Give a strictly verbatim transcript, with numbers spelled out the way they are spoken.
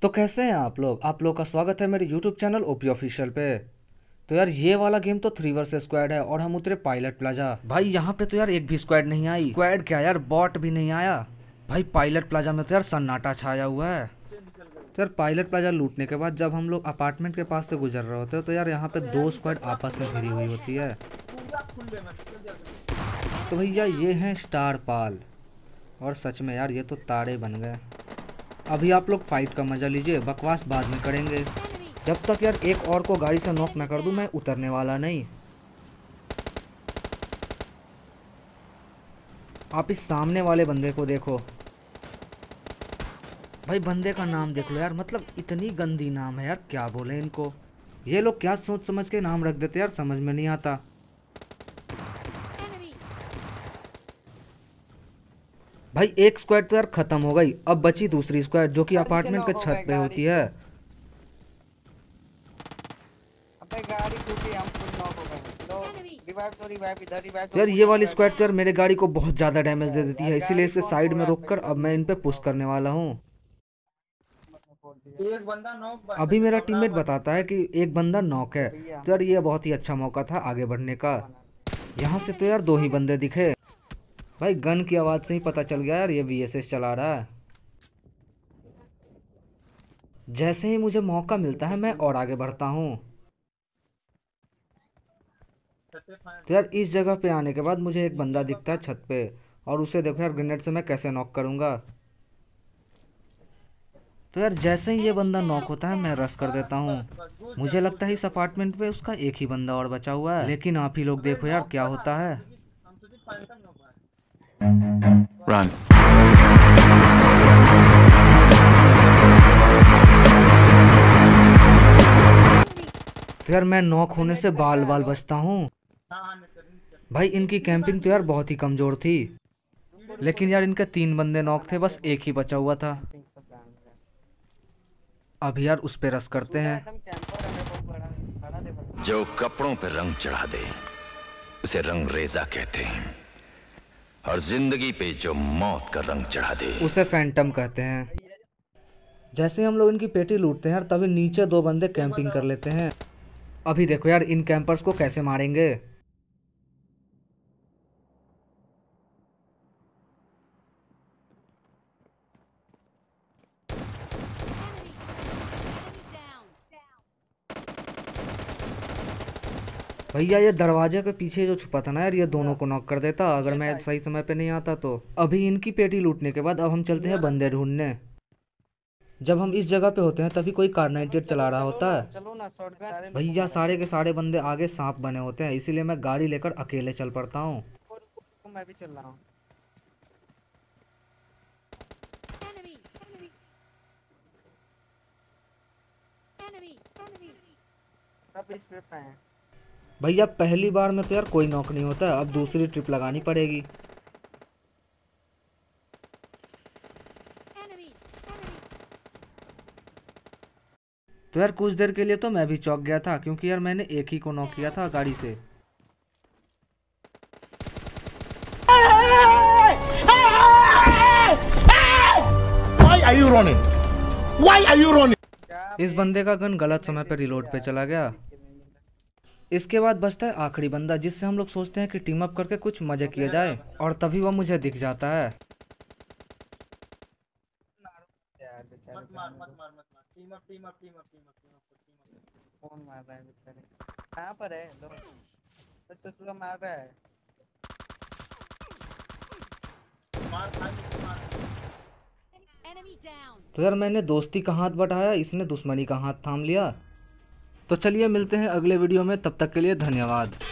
तो कैसे हैं आप लोग आप लोग का स्वागत है मेरे यूट्यूब चैनल ओपी ऑफिशियल पे। तो यार ये वाला गेम तो थ्री वर्सेस स्क्वाड है और हम उतरे पायलट प्लाजा। भाई यहाँ पे तो यार एक भी स्क्वाड नहीं आई। स्क्वाड क्या यार, बॉट भी नहीं आया। भाई पायलट प्लाजा में तो यार सन्नाटा छाया हुआ है। तो यार पायलट प्लाजा लूटने के बाद जब हम लोग अपार्टमेंट के पास से गुजर रहे होते हैं तो यार यहाँ पे दो स्क्वाड आपस में भिड़ी हुई होती है। तो भैया ये हैं स्टार पाल, और सच में यार ये तो तारे बन गए। अभी आप लोग फाइट का मजा लीजिए, बकवास बाद में करेंगे। जब तक यार एक और को गाड़ी से नॉक ना कर दूं मैं उतरने वाला नहीं। आप इस सामने वाले बंदे को देखो भाई, बंदे का नाम देख लो यार, मतलब इतनी गंदी नाम है यार, क्या बोले इनको। ये लोग क्या सोच समझ के नाम रख देते यार, समझ में नहीं आता। भाई एक स्क्वाड तो यार खत्म हो गई, अब बची दूसरी स्क्वाड जो कि अपार्टमेंट के छत पे होती है। अबे गाड़ी टूटी, हम खुद नॉक हो गए। लो रिवाइव तो रिवाइव इधर रिवाइव। यार ये वाली स्क्वाड तो यार मेरे गाड़ी को बहुत ज्यादा डैमेज दे देती है, इसीलिए इसके साइड में रोककर अब मैं इन पे पुश करने वाला हूँ। एक बंदा नॉक। अभी मेरा टीममेट बताता है कि एक बंदा नॉक है, तो यार ये बहुत ही अच्छा मौका था आगे बढ़ने का। यहाँ से तो यार दो ही बंदे दिखे। भाई गन की आवाज से ही पता चल गया यार ये वीएसएस चला रहा है। जैसे ही मुझे मौका मिलता है मैं और आगे बढ़ता हूँ। तो यार इस जगह पे आने के बाद मुझे एक बंदा दिखता है छत पे, और उसे देखो यार ग्रेनेड से मैं कैसे नॉक करूंगा। तो यार जैसे ही ये बंदा नॉक होता है मैं रश कर देता हूँ। मुझे लगता है इस अपार्टमेंट पे उसका एक ही बंदा और बचा हुआ है, लेकिन आप ही लोग देखो यार क्या होता है। Run. तो यार मैं नॉक होने से बाल बाल बचता हूँ। भाई इनकी कैंपिंग तो यार बहुत ही कमजोर थी, लेकिन यार इनके तीन बंदे नॉक थे, बस एक ही बचा हुआ था। अभी यार उस पे रस करते हैं। जो कपड़ों पे रंग चढ़ा दे उसे रंग रेजा कहते हैं, और जिंदगी पे जो मौत का रंग चढ़ा दे उसे फैंटम कहते हैं। जैसे हम लोग इनकी पेटी लूटते हैं यार तभी नीचे दो बंदे कैंपिंग कर लेते हैं। अभी देखो यार इन कैंपर्स को कैसे मारेंगे। भैया ये दरवाजे के पीछे जो छुपा था ना यार, ये दोनों को नॉक कर देता अगर मैं सही समय पे नहीं आता तो। अभी इनकी पेटी लूटने के बाद अब हम चलते हैं बंदे ढूंढने। जब हम इस जगह पे होते हैं तभी कोई कार्नाइटेड चला रहा होता है। भैया सारे के सारे बंदे आगे सांप बने होते हैं, इसीलिए मैं गाड़ी लेकर अकेले चल पड़ता हूँ। मैं भी चल रहा हूँ। सब इस ट्रिप पे हैं। भैया पहली बार में तो यार कोई नॉक नहीं होता, अब दूसरी ट्रिप लगानी पड़ेगी। तो यार कुछ देर के लिए तो मैं भी चौंक गया था, क्योंकि यार मैंने एक ही को नॉक किया था गाड़ी से। Why are you running? Why are you running? इस बंदे का गन गलत समय पे रिलोड पे चला गया। इसके बाद बचता है आखिरी बंदा, जिससे हम लोग सोचते हैं कि टीम अप करके कुछ मजे किए जाए, और तभी वह मुझे दिख जाता है। मत मार मत मार मत मार। Team up team up team up team up team up. कौन मार रहा है बेचारे? कहां पर है? लो बस तो पूरा मार रहा है। मार मार। तो यार मैंने दोस्ती का हाथ बटाया, इसने दुश्मनी का हाथ थाम लिया। तो चलिए मिलते हैं अगले वीडियो में, तब तक के लिए धन्यवाद।